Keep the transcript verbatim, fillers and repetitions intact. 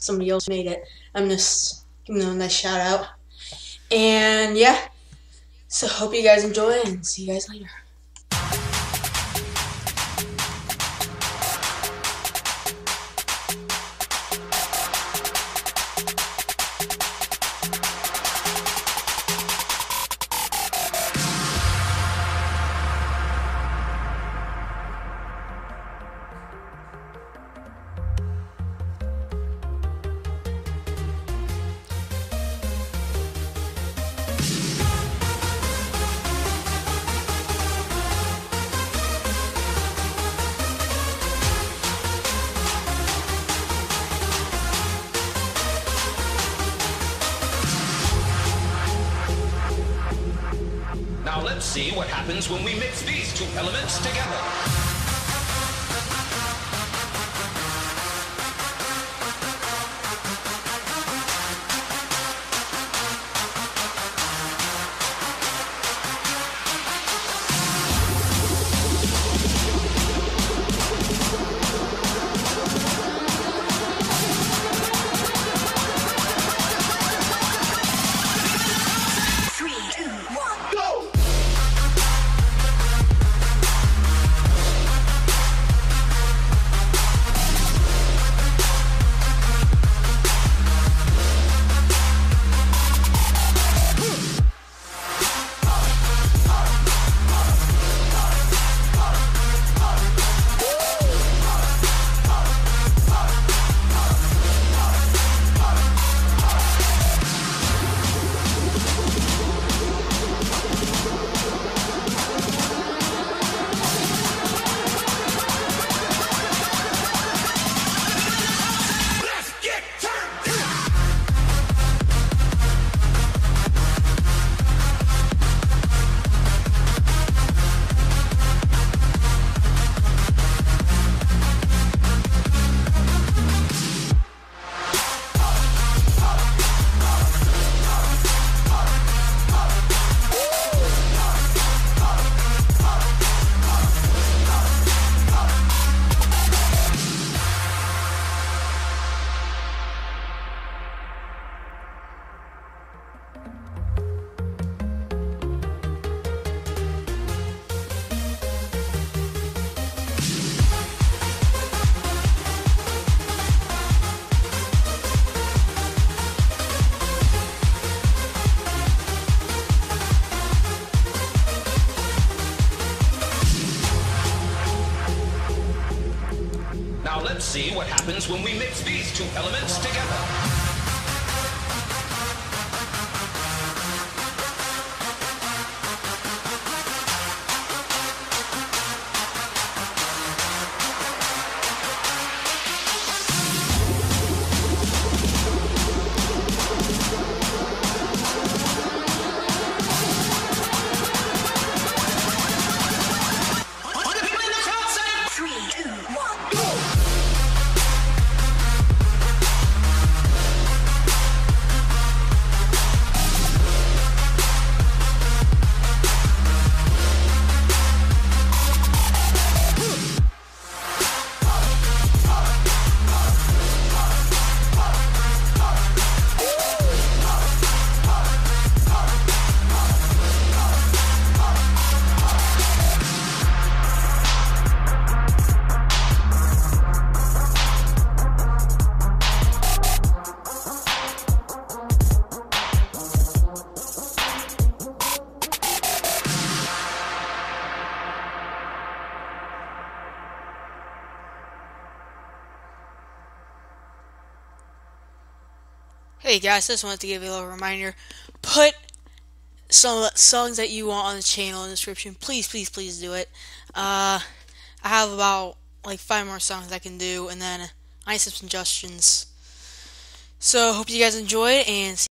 somebody else made it. I'm just giving them a nice shout out. And yeah, so hope you guys enjoy and see you guys later. Now let's see what happens when we mix these two elements together. Now let's see what happens when we mix these two elements together. Hey guys, just wanted to give you a little reminder. Put some songs that you want on the channel in the description. Please, please, please do it. Uh, I have about like five more songs I can do, and then I need some suggestions. So, hope you guys enjoy it, and see